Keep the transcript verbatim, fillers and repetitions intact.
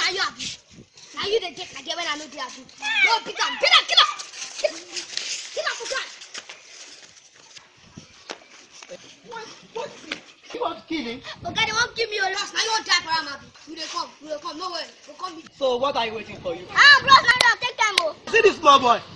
now you have it. Now you the take again when I know you have it. Go pick up. Get up, get up. Get up for God. What? What? You want to kill him? Okay, they won't give me a loss. Now you won't die for him, happy. You will come. You will come. No way. We'll come. So what are you waiting for? You? Ah, bros, now you take time, oh. See this small boy.